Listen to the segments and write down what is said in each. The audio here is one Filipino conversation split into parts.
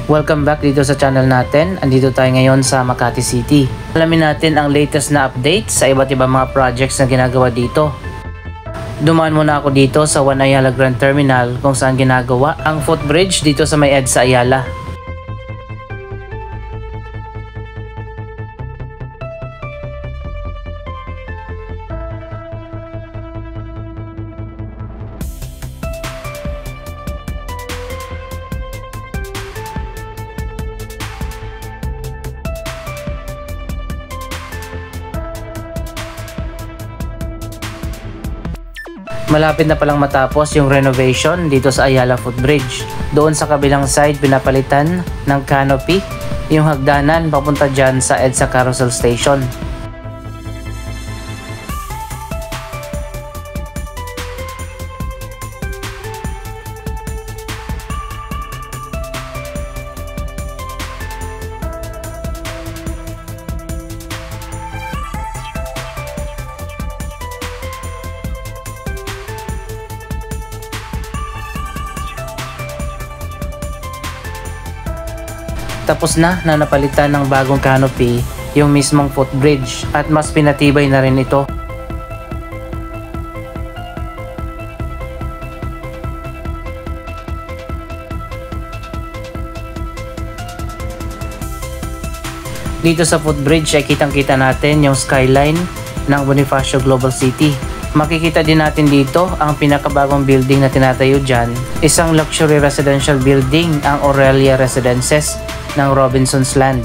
Welcome back dito sa channel natin. Andito tayo ngayon sa Makati City. Alamin natin ang latest na update sa iba't ibang mga projects na ginagawa dito. Dumaan muna ako dito sa One Ayala Grand Terminal kung saan ginagawa ang footbridge dito sa may EDSA Ayala. Malapit na palang matapos yung renovation dito sa Ayala Footbridge. Doon sa kabilang side pinapalitan ng canopy yung hagdanan papunta dyan sa EDSA Carousel Station. Tapos na napalitan ng bagong canopy yung mismong footbridge at mas pinatibay na rin ito. Dito sa footbridge ay kitang-kita natin yung skyline ng Bonifacio Global City. Makikita din natin dito ang pinakabagong building na tinatayo dyan. Isang luxury residential building, ang Aurelia Residences ng Robinsons Land.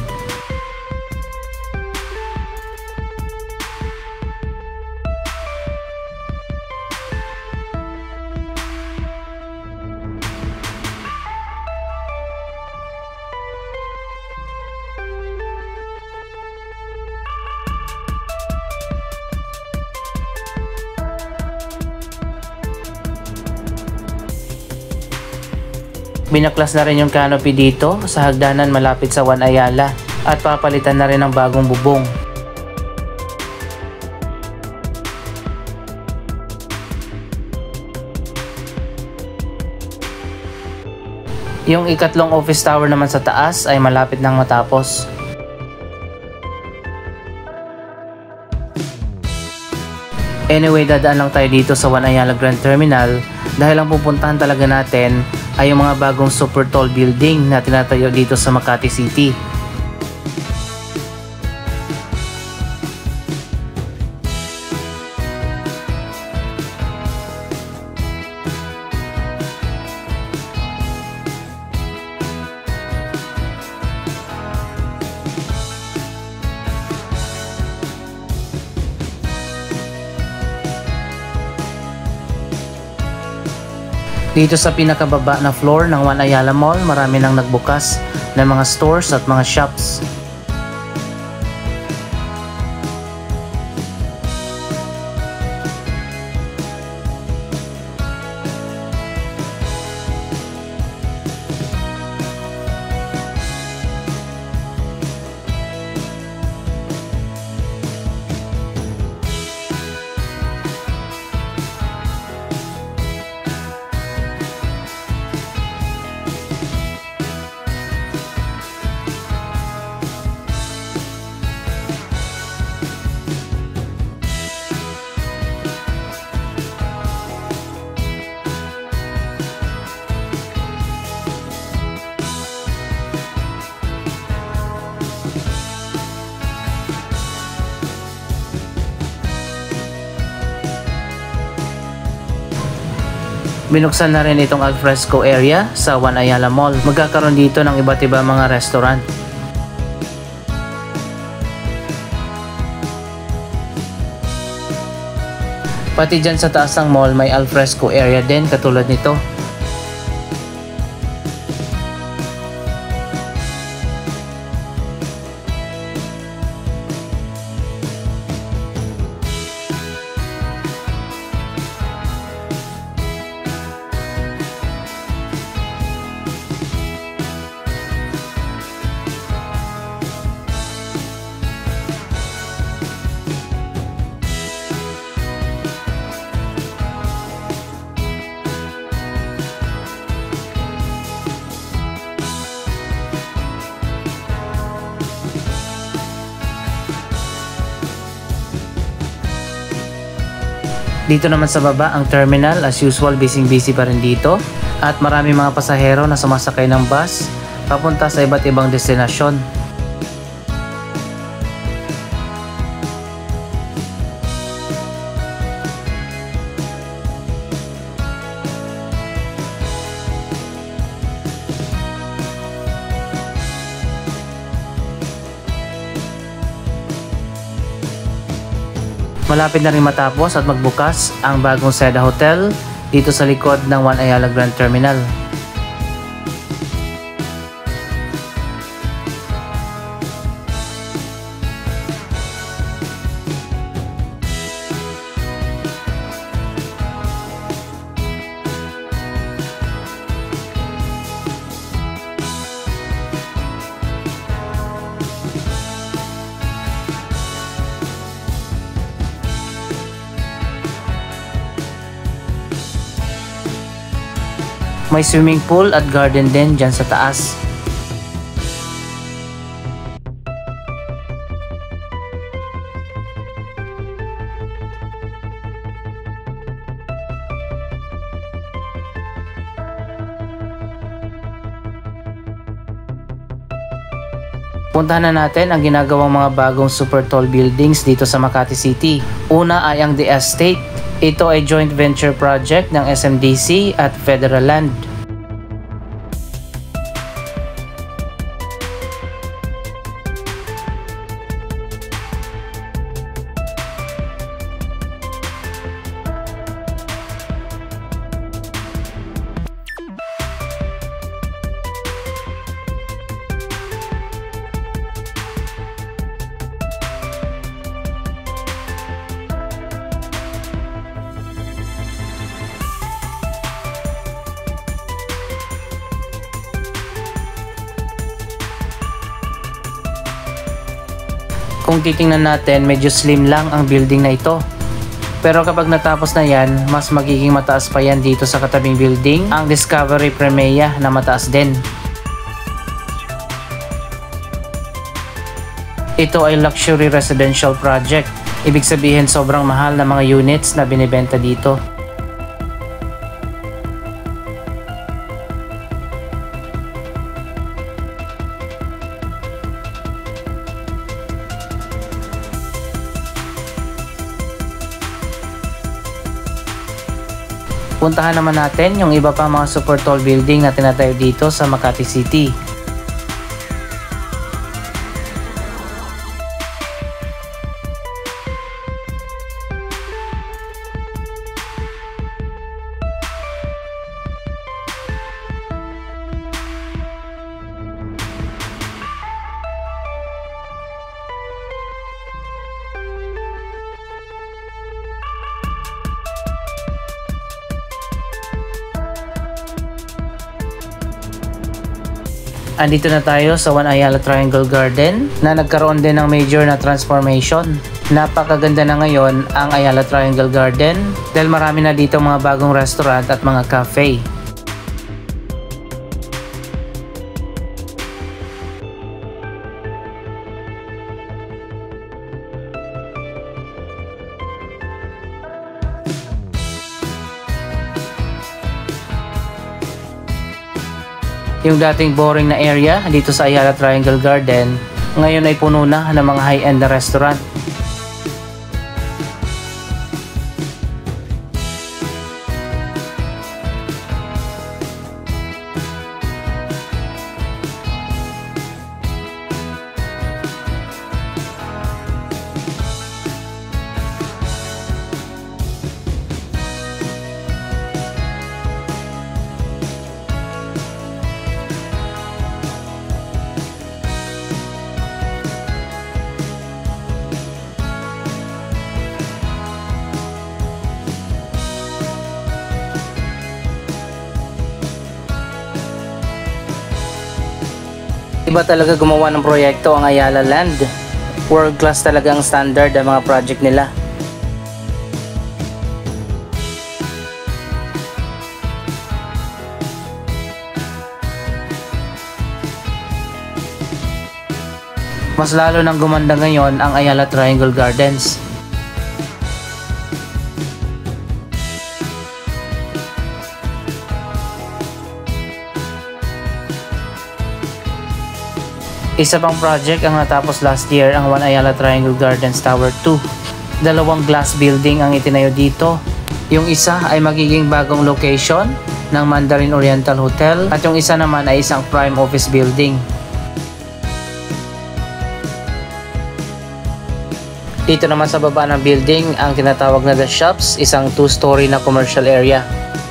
Binaklas na rin yung canopy dito sa hagdanan malapit sa One Ayala at papalitan na rin ng bagong bubong. Yung ikatlong office tower naman sa taas ay malapit nang matapos. Anyway, dadaan lang tayo dito sa One Ayala Grand Terminal dahil ang pupuntahan talaga natin ay yung mga bagong super tall building na tinatayo dito sa Makati City. Dito sa pinakababa na floor ng One Ayala Mall, marami nang nagbukas ng mga stores at mga shops. Binuksan na rin itong alfresco area sa One Ayala Mall. Magkakaroon dito ng iba't ibang mga restaurant. Pati dyan sa taas ng mall may alfresco area din katulad nito. Dito naman sa baba ang terminal, as usual busy pa rin dito at marami mga pasahero na sumasakay ng bus papunta sa iba't ibang destinasyon. Malapit na rin matapos at magbukas ang bagong Seda Hotel dito sa likod ng One Ayala Grand Terminal. May swimming pool at garden din dyan sa taas. Puntahan na natin ang ginagawang mga bagong super tall buildings dito sa Makati City. Una ay ang The Estate. Ito ay joint venture project ng SMDC at Federal Land. Kung titingnan natin, medyo slim lang ang building na ito. Pero kapag natapos na yan, mas magiging mataas pa yan dito sa katabing building, ang Discovery Premia na mataas din. Ito ay luxury residential project. Ibig sabihin sobrang mahal na mga units na binibenta dito. Puntahan naman natin yung iba pa mga super tall building na tinatayo dito sa Makati City. Andito na tayo sa One Ayala Triangle Garden na nagkaroon din ng major na transformation. Napakaganda na ngayon ang Ayala Triangle Garden dahil marami na dito mga bagong restaurant at mga cafe. Yung dating boring na area dito sa Ayala Triangle Garden, ngayon ay puno na ng mga high-end na restaurant. Iba talaga gumawa ng proyekto ang Ayala Land. World class talaga ang standard ng mga project nila. Mas lalo nang gumanda ngayon ang Ayala Triangle Gardens. Isa pang project ang natapos last year, ang One Ayala Triangle Gardens Tower 2. 2 glass building ang itinayo dito. Yung isa ay magiging bagong location ng Mandarin Oriental Hotel at yung isa naman ay isang prime office building. Dito naman sa baba ng building ang tinatawag na The Shops, isang 2-story na commercial area.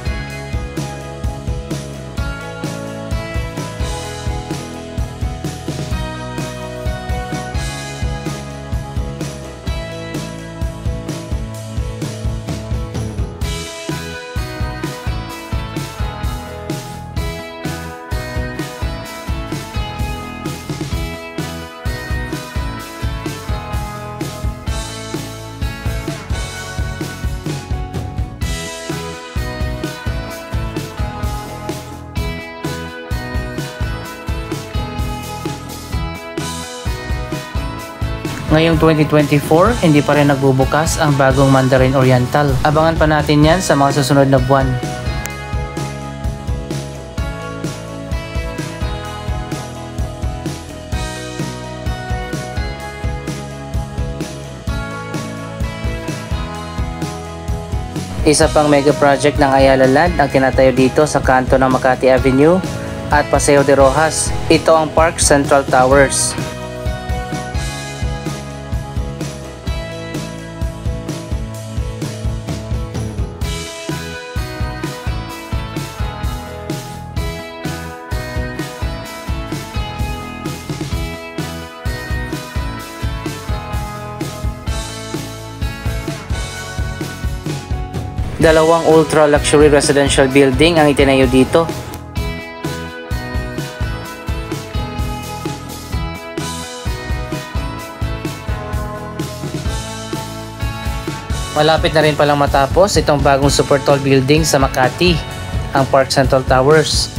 Ngayong 2024, hindi pa rin nagbubukas ang bagong Mandarin Oriental. Abangan pa natin yan sa mga susunod na buwan. Isa pang mega project ng Ayala Land ang tinatayo dito sa kanto ng Makati Avenue at Paseo de Rojas. Ito ang Park Central Towers. Dalawang ultra-luxury residential building ang itinayo dito. Malapit na rin palang matapos itong bagong super tall building sa Makati, ang Park Central Towers.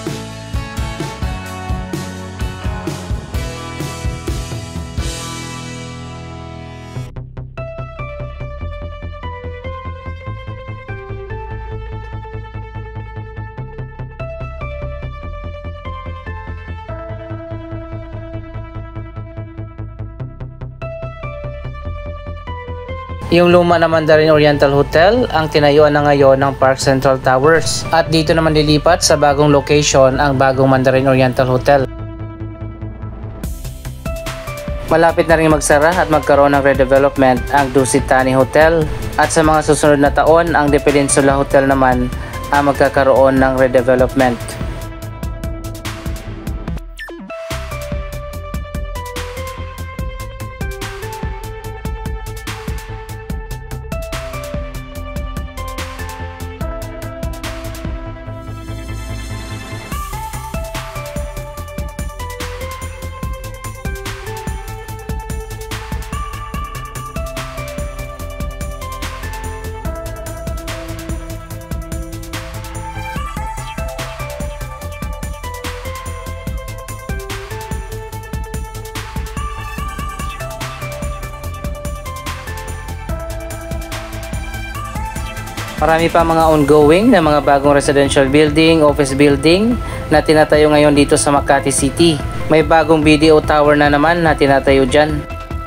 Yung luma na Mandarin Oriental Hotel ang tinayuan na ngayon ng Park Central Towers. At dito naman lilipat sa bagong location ang bagong Mandarin Oriental Hotel. Malapit na rin magsara at magkaroon ng redevelopment ang Dusit Thani Hotel. At sa mga susunod na taon, ang The Peninsula Hotel naman ang magkakaroon ng redevelopment. Marami pa mga ongoing na mga bagong residential building, office building na tinatayo ngayon dito sa Makati City. May bagong BDO tower na naman na tinatayo dyan.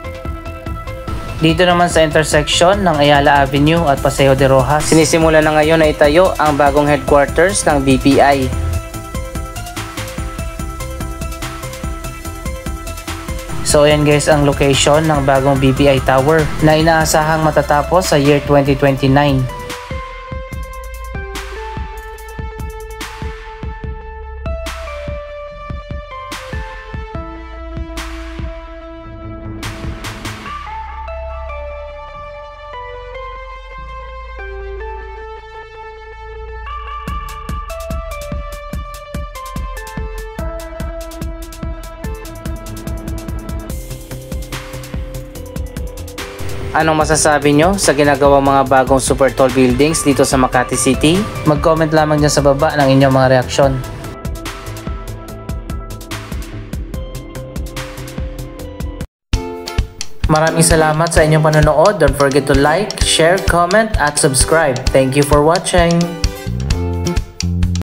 Dito naman sa intersection ng Ayala Avenue at Paseo de Rojas, sinisimula na ngayon na itayo ang bagong headquarters ng BPI. So ayan guys ang location ng bagong BPI Tower na inaasahang matatapos sa year 2029. Anong masasabi nyo sa ginagawang mga bagong super tall buildings dito sa Makati City? Mag-comment lamang dyan sa baba ng inyong mga reaksyon. Maraming salamat sa inyong panonood. Don't forget to like, share, comment at subscribe. Thank you for watching!